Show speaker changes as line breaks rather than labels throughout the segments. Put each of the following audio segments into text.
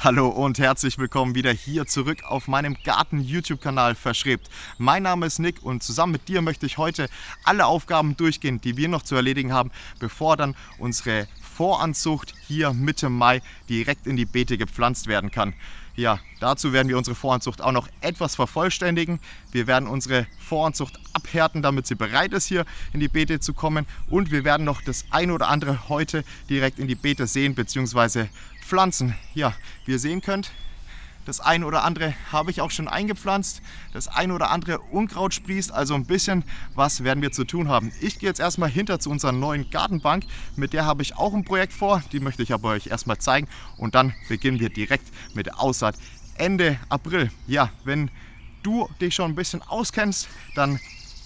Hallo und herzlich willkommen wieder hier zurück auf meinem Garten-YouTube-Kanal Verschrebt. Mein Name ist Nick und zusammen mit dir möchte ich heute alle Aufgaben durchgehen, die wir noch zu erledigen haben, bevor dann unsere Voranzucht hier Mitte Mai direkt in die Beete gepflanzt werden kann. Ja, dazu werden wir unsere Voranzucht auch noch etwas vervollständigen. Wir werden unsere Voranzucht abhärten, damit sie bereit ist, hier in die Beete zu kommen. Und wir werden noch das ein oder andere heute direkt in die Beete säen bzw. pflanzen. Ja, wie ihr sehen könnt, das ein oder andere habe ich auch schon eingepflanzt. Das ein oder andere Unkraut sprießt, also ein bisschen was werden wir zu tun haben. Ich gehe jetzt erstmal hinter zu unserer neuen Gartenbank. Mit der habe ich auch ein Projekt vor, die möchte ich aber euch erstmal zeigen. Und dann beginnen wir direkt mit der Aussaat Ende April. Ja, wenn du dich schon ein bisschen auskennst, dann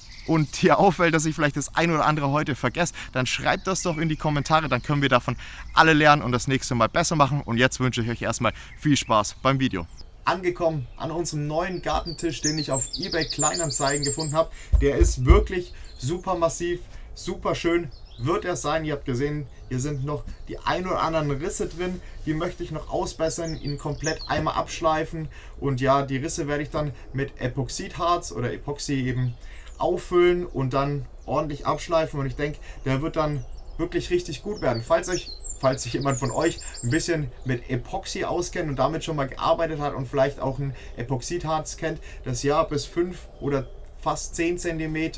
und dir auffällt, dass ich vielleicht das ein oder andere heute vergesse, dann schreibt das doch in die Kommentare, dann können wir davon alle lernen und das nächste Mal besser machen. Und jetzt wünsche ich euch erstmal viel Spaß beim Video. Angekommen an unserem neuen Gartentisch, den ich auf eBay Kleinanzeigen gefunden habe. Der ist wirklich super massiv, super schön wird er sein. Ihr habt gesehen, hier sind noch die ein oder anderen Risse drin. Die möchte ich noch ausbessern, ihn komplett einmal abschleifen. Und ja, die Risse werde ich dann mit Epoxidharz oder Epoxy eben auffüllen und dann ordentlich abschleifen, und ich denke, der wird dann wirklich richtig gut werden. Falls sich jemand von euch ein bisschen mit Epoxy auskennt und damit schon mal gearbeitet hat und vielleicht auch ein Epoxidharz kennt, das ja bis 5 oder fast 10 cm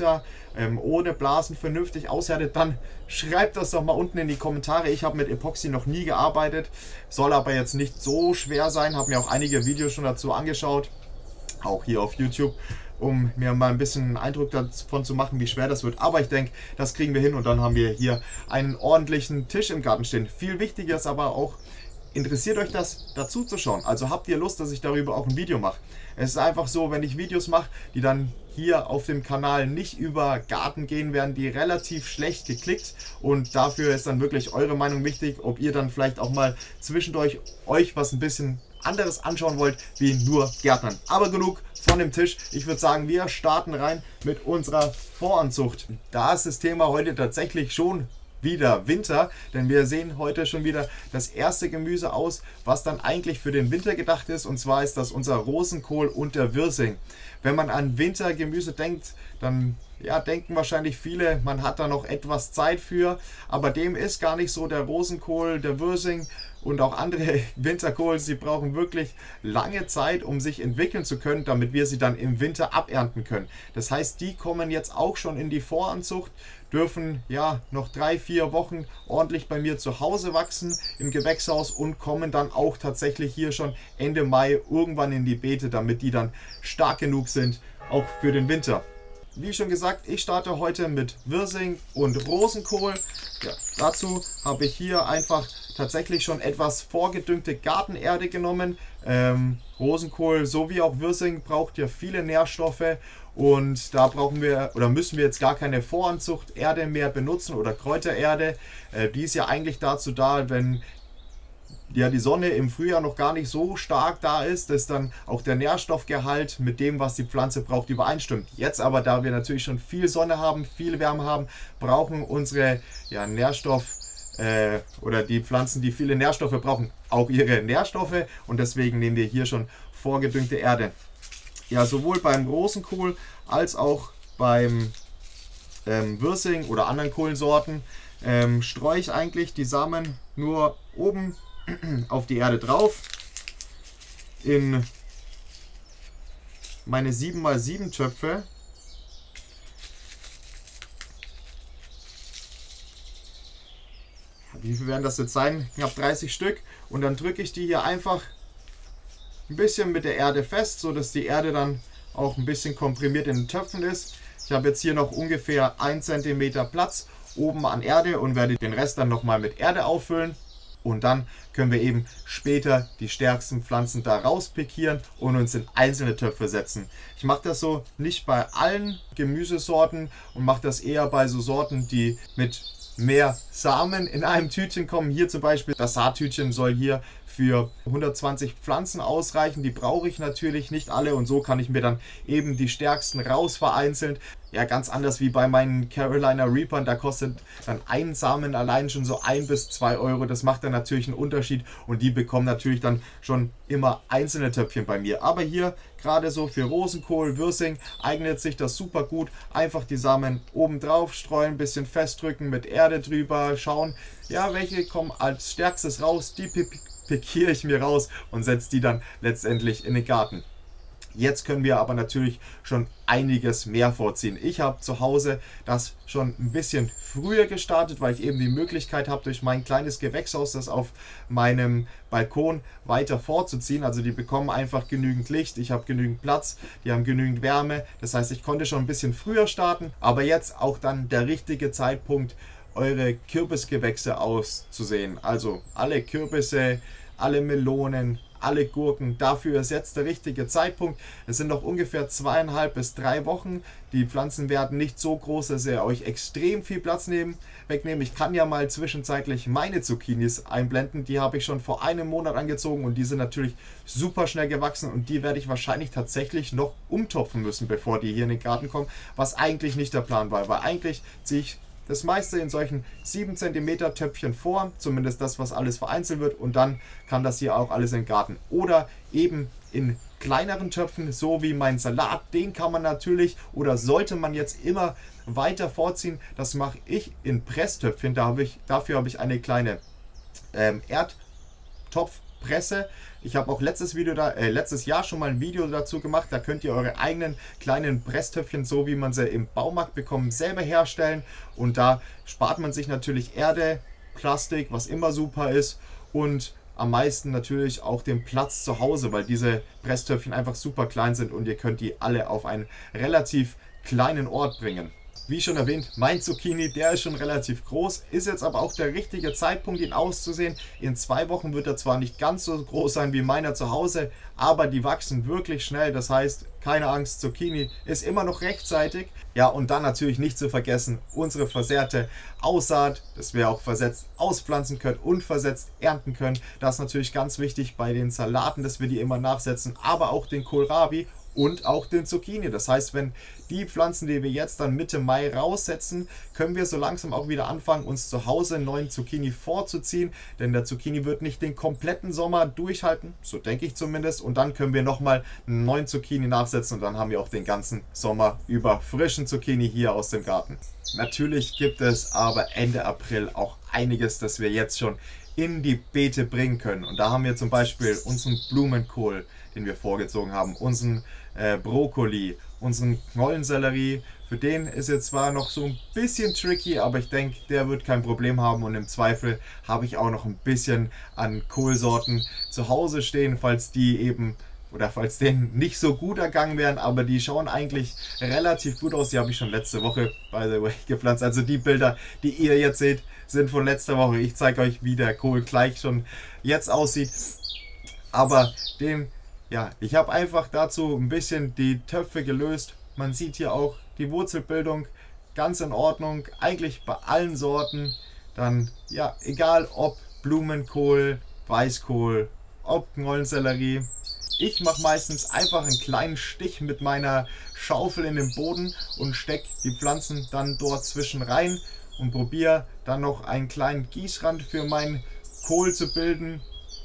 ohne Blasen vernünftig aushärtet, dann schreibt das doch mal unten in die Kommentare. Ich habe mit Epoxy noch nie gearbeitet, soll aber jetzt nicht so schwer sein, habe mir auch einige Videos schon dazu angeschaut, auch hier auf YouTube, um mir mal ein bisschen einen Eindruck davon zu machen, wie schwer das wird. Aber ich denke, das kriegen wir hin, und dann haben wir hier einen ordentlichen Tisch im Garten stehen. Viel wichtiger ist aber auch, interessiert euch das, dazu zu schauen? Also habt ihr Lust, dass ich darüber auch ein Video mache? Es ist einfach so, wenn ich Videos mache, die dann hier auf dem Kanal nicht über Garten gehen, werden die relativ schlecht geklickt, und dafür ist dann wirklich eure Meinung wichtig, ob ihr dann vielleicht auch mal zwischendurch euch was ein bisschen anderes anschauen wollt, wie nur Gärtnern. Aber genug von dem Tisch. Ich würde sagen, wir starten rein mit unserer Voranzucht. Da ist das Thema heute tatsächlich schon wieder Winter, denn wir sehen heute schon wieder das erste Gemüse aus, was dann eigentlich für den Winter gedacht ist, und zwar ist das unser Rosenkohl und der Wirsing. Wenn man an Wintergemüse denkt, dann ja, denken wahrscheinlich viele, man hat da noch etwas Zeit für, aber dem ist gar nicht so. Der Rosenkohl, der Wirsing und auch andere Winterkohl, sie brauchen wirklich lange Zeit, um sich entwickeln zu können, damit wir sie dann im Winter abernten können. Das heißt, die kommen jetzt auch schon in die Voranzucht, dürfen ja noch 3-4 Wochen ordentlich bei mir zu Hause wachsen im Gewächshaus und kommen dann auch tatsächlich hier schon Ende Mai irgendwann in die Beete, damit die dann stark genug sind, auch für den Winter. Wie schon gesagt, ich starte heute mit Wirsing und Rosenkohl. Ja, dazu habe ich hier einfach tatsächlich schon etwas vorgedüngte Gartenerde genommen. Rosenkohl sowie auch Wirsing braucht ja viele Nährstoffe, und da brauchen wir oder müssen wir jetzt gar keine Voranzuchterde mehr benutzen oder Kräutererde. Die ist ja eigentlich dazu da, wenn ja die Sonne im Frühjahr noch gar nicht so stark da ist, dass dann auch der Nährstoffgehalt mit dem, was die Pflanze braucht, übereinstimmt. Jetzt aber, da wir natürlich schon viel Sonne haben, viel Wärme haben, brauchen unsere oder die Pflanzen, die viele Nährstoffe brauchen, auch ihre Nährstoffe, und deswegen nehmen wir hier schon vorgedüngte Erde. Ja, sowohl beim Rosenkohl als auch beim Wirsing oder anderen Kohlensorten streue ich eigentlich die Samen nur oben auf die Erde drauf in meine 7x7 Töpfe. Wie viel werden das jetzt sein? Knapp 30 Stück, und dann drücke ich die hier einfach ein bisschen mit der Erde fest, so dass die Erde dann auch ein bisschen komprimiert in den Töpfen ist. Ich habe jetzt hier noch ungefähr 1 cm Platz oben an Erde und werde den Rest dann nochmal mit Erde auffüllen. Und dann können wir eben später die stärksten Pflanzen da rauspikieren und uns in einzelne Töpfe setzen. Ich mache das so nicht bei allen Gemüsesorten und mache das eher bei so Sorten, die mit mehr Samen in einem Tütchen kommen. Hier zum Beispiel, das Saattütchen soll hier für 120 Pflanzen ausreichen. Die brauche ich natürlich nicht alle und so kann ich mir dann eben die stärksten raus vereinzeln. Ja, ganz anders wie bei meinen Carolina Reapern, da kostet dann ein Samen allein schon so 1 bis 2 Euro. Das macht dann natürlich einen Unterschied und die bekommen natürlich dann schon immer einzelne Töpfchen bei mir. Aber hier gerade so für Rosenkohl, Wirsing eignet sich das super gut. Einfach die Samen oben drauf streuen, ein bisschen festdrücken, mit Erde drüber, schauen, ja, welche kommen als stärkstes raus, die pikiere ich mir raus und setze die dann letztendlich in den Garten. Jetzt können wir aber natürlich schon einiges mehr vorziehen. Ich habe zu Hause das schon ein bisschen früher gestartet, weil ich eben die Möglichkeit habe, durch mein kleines Gewächshaus das auf meinem Balkon weiter vorzuziehen. Also die bekommen einfach genügend Licht, ich habe genügend Platz, die haben genügend Wärme. Das heißt, ich konnte schon ein bisschen früher starten, aber jetzt auch dann der richtige Zeitpunkt, eure Kürbisgewächse auszusehen. Also alle Kürbisse, alle Melonen, alle Gurken. Dafür ist jetzt der richtige Zeitpunkt. Es sind noch ungefähr 2,5 bis 3 Wochen. Die Pflanzen werden nicht so groß, dass sie euch extrem viel Platz wegnehmen. Ich kann ja mal zwischenzeitlich meine Zucchinis einblenden. Die habe ich schon vor einem Monat angezogen und die sind natürlich super schnell gewachsen und die werde ich wahrscheinlich tatsächlich noch umtopfen müssen, bevor die hier in den Garten kommen, was eigentlich nicht der Plan war, weil eigentlich ziehe ich das meiste in solchen 7 cm Töpfchen vor, zumindest das, was alles vereinzelt wird, und dann kann das hier auch alles in den Garten. Oder eben in kleineren Töpfen, so wie mein Salat, den kann man natürlich oder sollte man jetzt immer weiter vorziehen. Das mache ich in Presstöpfchen, dafür habe ich eine kleine Erdtopfpresse. Ich habe auch letztes Jahr schon mal ein Video dazu gemacht. Da könnt ihr eure eigenen kleinen Presstöpfchen, so wie man sie im Baumarkt bekommt, selber herstellen. Und da spart man sich natürlich Erde, Plastik, was immer super ist. Und am meisten natürlich auch den Platz zu Hause, weil diese Presstöpfchen einfach super klein sind und ihr könnt die alle auf einen relativ kleinen Ort bringen. Wie schon erwähnt, mein Zucchini, der ist schon relativ groß, ist jetzt aber auch der richtige Zeitpunkt, ihn auszusehen. In 2 Wochen wird er zwar nicht ganz so groß sein wie meiner zu Hause, aber die wachsen wirklich schnell. Das heißt, keine Angst, Zucchini ist immer noch rechtzeitig. Ja, und dann natürlich nicht zu vergessen, unsere versehrte Aussaat, dass wir auch versetzt auspflanzen können und versetzt ernten können. Das ist natürlich ganz wichtig bei den Salaten, dass wir die immer nachsetzen, aber auch den Kohlrabi und auch den Zucchini. Das heißt, wenn die Pflanzen, die wir jetzt dann Mitte Mai raussetzen, können wir so langsam auch wieder anfangen, uns zu Hause einen neuen Zucchini vorzuziehen. Denn der Zucchini wird nicht den kompletten Sommer durchhalten, so denke ich zumindest. Und dann können wir nochmal einen neuen Zucchini nachsetzen und dann haben wir auch den ganzen Sommer über frischen Zucchini hier aus dem Garten. Natürlich gibt es aber Ende April auch einiges, das wir jetzt schon in die Beete bringen können. Und da haben wir zum Beispiel unseren Blumenkohl, den wir vorgezogen haben, unseren Brokkoli, unseren Knollensellerie. Für den ist jetzt zwar noch so ein bisschen tricky, aber ich denke, der wird kein Problem haben und im Zweifel habe ich auch noch ein bisschen an Kohlsorten zu Hause stehen, falls die eben oder falls denen nicht so gut ergangen wären, aber die schauen eigentlich relativ gut aus. Die habe ich schon letzte Woche, by the way, gepflanzt. Also die Bilder, die ihr jetzt seht, sind von letzter Woche. Ich zeige euch, wie der Kohl gleich schon jetzt aussieht. Aber ich habe einfach dazu ein bisschen die Töpfe gelöst. Man sieht hier auch die Wurzelbildung ganz in Ordnung. Eigentlich bei allen Sorten. Dann, ja, egal ob Blumenkohl, Weißkohl, ob Knollensellerie. Ich mache meistens einfach einen kleinen Stich mit meiner Schaufel in den Boden und stecke die Pflanzen dann dort zwischen rein und probiere dann noch einen kleinen Gießrand für meinen Kohl zu bilden.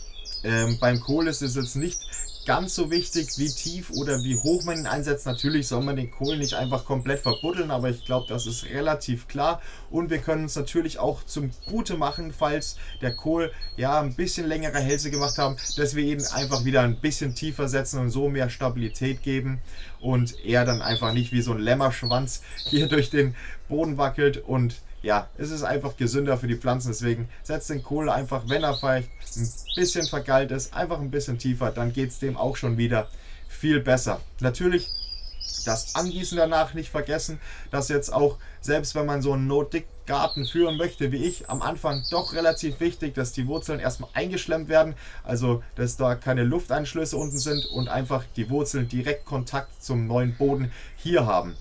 Beim Kohl ist es jetzt nicht ganz so wichtig, wie tief oder wie hoch man ihn einsetzt. Natürlich soll man den Kohl nicht einfach komplett verbuddeln, aber ich glaube, das ist relativ klar. Und wir können uns natürlich auch zum Gute machen, falls der Kohl ja ein bisschen längere Hälse gemacht haben, dass wir ihn einfach wieder ein bisschen tiefer setzen und so mehr Stabilität geben und er dann einfach nicht wie so ein Lämmerschwanz hier durch den Boden wackelt. Und ja, es ist einfach gesünder für die Pflanzen, deswegen setzt den Kohl einfach, wenn er vielleicht ein bisschen vergalt ist, einfach ein bisschen tiefer, dann geht es dem auch schon wieder viel besser. Natürlich das Angießen danach nicht vergessen, dass jetzt auch, selbst wenn man so einen No-Dick-Garten führen möchte wie ich, am Anfang doch relativ wichtig, dass die Wurzeln erstmal eingeschlemmt werden, also dass da keine Lufteinschlüsse unten sind und einfach die Wurzeln direkt Kontakt zum neuen Boden hier haben.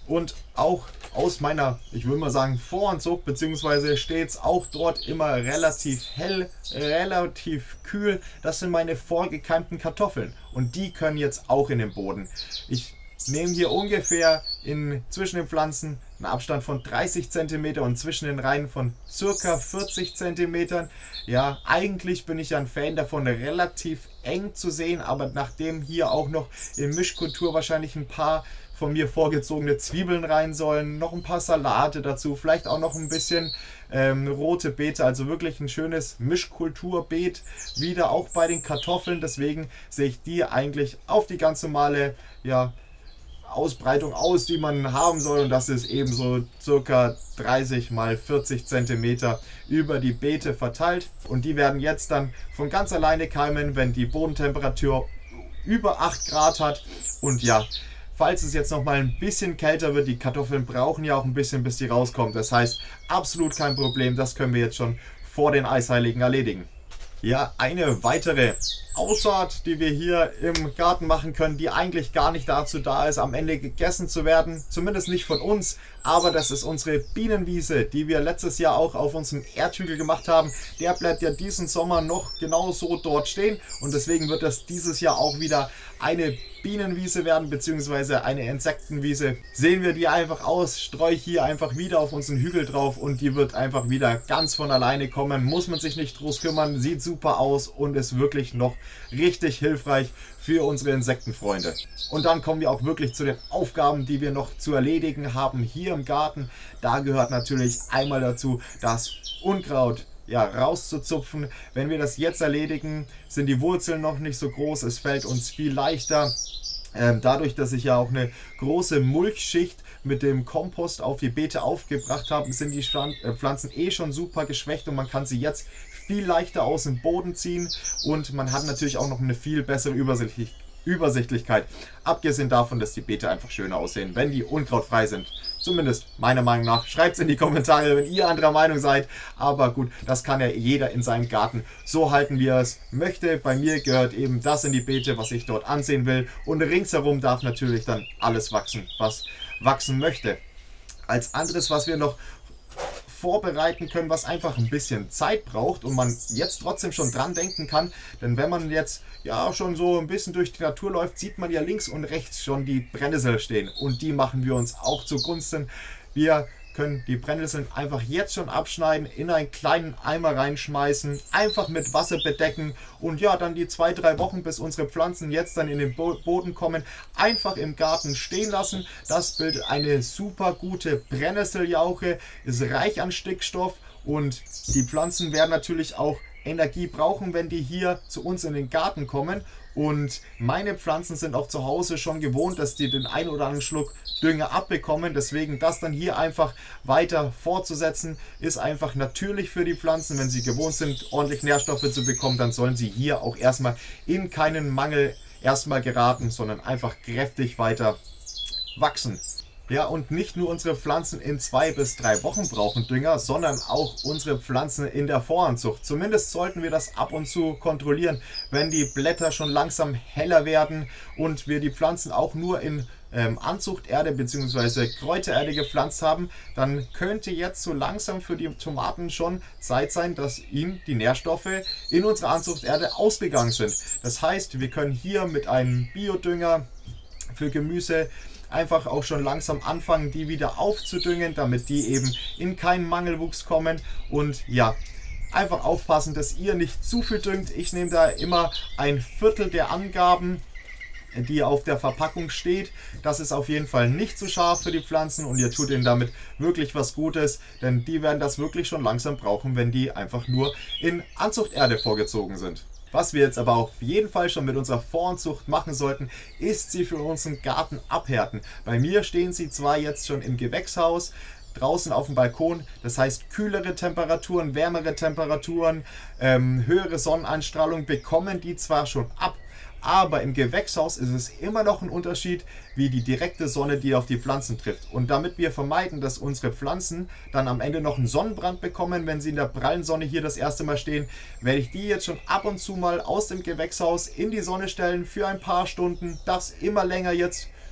Und auch aus meiner, ich würde mal sagen, Voranzucht, beziehungsweise steht es auch dort immer relativ hell, relativ kühl. Das sind meine vorgekeimten Kartoffeln und die können jetzt auch in den Boden. Ich nehme hier ungefähr zwischen den Pflanzen einen Abstand von 30 cm und zwischen den Reihen von ca. 40 cm. Ja, eigentlich bin ich ja ein Fan davon, relativ eng zu sehen, aber nachdem hier auch noch in Mischkultur wahrscheinlich ein paar von mir vorgezogene Zwiebeln rein sollen, noch ein paar Salate dazu, vielleicht auch noch ein bisschen rote Beete, also wirklich ein schönes Mischkulturbeet, wieder auch bei den Kartoffeln, deswegen sehe ich die eigentlich auf die ganz normale, ja, Ausbreitung aus, die man haben soll, und das ist eben so circa 30 mal 40 cm über die Beete verteilt, und die werden jetzt dann von ganz alleine keimen, wenn die Bodentemperatur über 8 Grad hat. Und ja, falls es jetzt noch mal ein bisschen kälter wird, die Kartoffeln brauchen ja auch ein bisschen, bis die rauskommen, das heißt absolut kein Problem, das können wir jetzt schon vor den Eisheiligen erledigen. Ja, eine weitere Aussaat, die wir hier im Garten machen können, die eigentlich gar nicht dazu da ist, am Ende gegessen zu werden, zumindest nicht von uns, aber das ist unsere Bienenwiese, die wir letztes Jahr auch auf unserem Erdhügel gemacht haben. Der bleibt ja diesen Sommer noch genauso dort stehen, und deswegen wird das dieses Jahr auch wieder eine Bienenwiese werden, beziehungsweise eine Insektenwiese. Sehen wir die einfach aus, streue ich hier einfach wieder auf unseren Hügel drauf und die wird einfach wieder ganz von alleine kommen. Muss man sich nicht groß kümmern, sieht super aus und ist wirklich noch richtig hilfreich für unsere Insektenfreunde. Und dann kommen wir auch wirklich zu den Aufgaben, die wir noch zu erledigen haben hier im Garten. Da gehört natürlich einmal dazu, das Unkraut rauszuzupfen. Wenn wir das jetzt erledigen, sind die Wurzeln noch nicht so groß, es fällt uns viel leichter. Dadurch, dass ich ja auch eine große Mulchschicht mit dem Kompost auf die Beete aufgebracht habe, sind die Pflanzen schon super geschwächt und man kann sie jetzt viel leichter aus dem Boden ziehen, und man hat natürlich auch noch eine viel bessere Übersichtlichkeit. Abgesehen davon, dass die Beete einfach schöner aussehen, wenn die unkrautfrei sind. Zumindest meiner Meinung nach. Schreibt es in die Kommentare, wenn ihr anderer Meinung seid. Aber gut, das kann ja jeder in seinem Garten so halten, wie er es möchte. Bei mir gehört eben das in die Beete, was ich dort ansehen will. Und ringsherum darf natürlich dann alles wachsen, was wachsen möchte. Als anderes, was wir noch vorbereiten können, was einfach ein bisschen Zeit braucht und man jetzt trotzdem schon dran denken kann, denn wenn man jetzt ja schon so ein bisschen durch die Natur läuft, sieht man ja links und rechts schon die Brennnessel stehen, und die machen wir uns auch zugunsten. Wir können die Brennnesseln einfach jetzt schon abschneiden, in einen kleinen Eimer reinschmeißen, einfach mit Wasser bedecken und ja, dann die 2-3 Wochen, bis unsere Pflanzen jetzt dann in den Boden kommen, einfach im Garten stehen lassen. Das bildet eine super gute Brennnesseljauche, ist reich an Stickstoff, und die Pflanzen werden natürlich auch Energie brauchen, wenn die hier zu uns in den Garten kommen. Und meine Pflanzen sind auch zu Hause schon gewohnt, dass die den einen oder anderen Schluck Dünger abbekommen. Deswegen das dann hier einfach weiter fortzusetzen, ist einfach natürlich für die Pflanzen. Wenn sie gewohnt sind, ordentlich Nährstoffe zu bekommen, dann sollen sie hier auch erstmal in keinen Mangel geraten, sondern einfach kräftig weiter wachsen. Ja, und nicht nur unsere Pflanzen in 2 bis 3 Wochen brauchen Dünger, sondern auch unsere Pflanzen in der Voranzucht. Zumindest sollten wir das ab und zu kontrollieren, wenn die Blätter schon langsam heller werden und wir die Pflanzen auch nur in Anzuchterde bzw. Kräutererde gepflanzt haben, dann könnte jetzt so langsam für die Tomaten schon Zeit sein, dass ihnen die Nährstoffe in unserer Anzuchterde ausgegangen sind. Das heißt, wir können hier mit einem Biodünger für Gemüse einfach auch schon langsam anfangen, die wieder aufzudüngen, damit die eben in keinen Mangelwuchs kommen. Und ja, einfach aufpassen, dass ihr nicht zu viel düngt. Ich nehme da immer 1/4 der Angaben, die auf der Verpackung steht. Das ist auf jeden Fall nicht zu scharf für die Pflanzen und ihr tut ihnen damit wirklich was Gutes, denn die werden das wirklich schon langsam brauchen, wenn die einfach nur in Anzuchterde vorgezogen sind. Was wir jetzt aber auf jeden Fall schon mit unserer Voranzucht machen sollten, ist sie für unseren Garten abhärten. Bei mir stehen sie zwar jetzt schon im Gewächshaus, draußen auf dem Balkon, das heißt kühlere Temperaturen, wärmere Temperaturen, höhere Sonneneinstrahlung bekommen die zwar schon ab, aber im Gewächshaus ist es immer noch ein Unterschied, wie die direkte Sonne, die auf die Pflanzen trifft. Und damit wir vermeiden, dass unsere Pflanzen dann am Ende noch einen Sonnenbrand bekommen, wenn sie in der prallen Sonne hier das erste Mal stehen, werde ich die jetzt schon ab und zu mal aus dem Gewächshaus in die Sonne stellen für ein paar Stunden. Das immer länger jetzt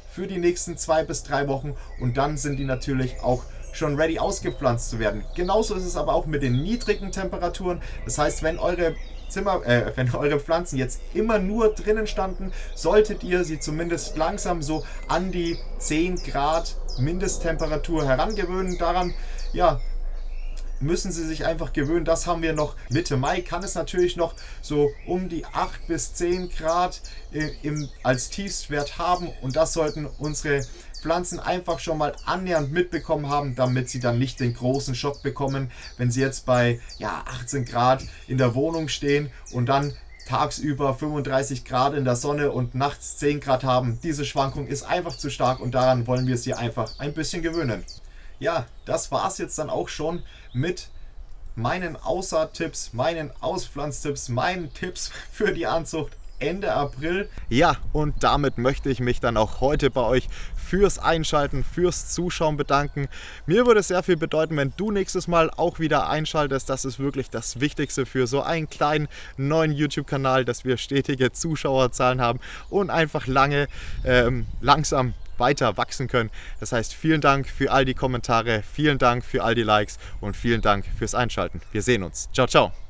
für die nächsten 2 bis 3 Wochen und dann sind die natürlich auch schon ready ausgepflanzt zu werden. Genauso ist es aber auch mit den niedrigen Temperaturen. Das heißt, wenn eure Pflanzen jetzt immer nur drinnen standen, solltet ihr sie zumindest langsam so an die 10 Grad Mindesttemperatur herangewöhnen. Daran, ja, müssen sie sich einfach gewöhnen. Das haben wir noch Mitte Mai. Kann es natürlich noch so um die 8 bis 10 Grad als Tiefstwert haben und das sollten unsere Pflanzen einfach schon mal annähernd mitbekommen haben, damit sie dann nicht den großen Schock bekommen, wenn sie jetzt bei 18 Grad in der Wohnung stehen und dann tagsüber 35 Grad in der Sonne und nachts 10 Grad haben. Diese Schwankung ist einfach zu stark und daran wollen wir sie einfach ein bisschen gewöhnen. Ja, das war es jetzt dann auch schon mit meinen Aussaattipps, meinen Auspflanztipps, meinen Tipps für die Anzucht Ende April. Ja, und damit möchte ich mich dann auch heute bei euch fürs Einschalten, fürs Zuschauen bedanken. Mir würde es sehr viel bedeuten, wenn du nächstes Mal auch wieder einschaltest. Das ist wirklich das Wichtigste für so einen kleinen neuen YouTube-Kanal, dass wir stetige Zuschauerzahlen haben und einfach langsam weiter wachsen können. Das heißt, vielen Dank für all die Kommentare, vielen Dank für all die Likes und vielen Dank fürs Einschalten. Wir sehen uns. Ciao, ciao.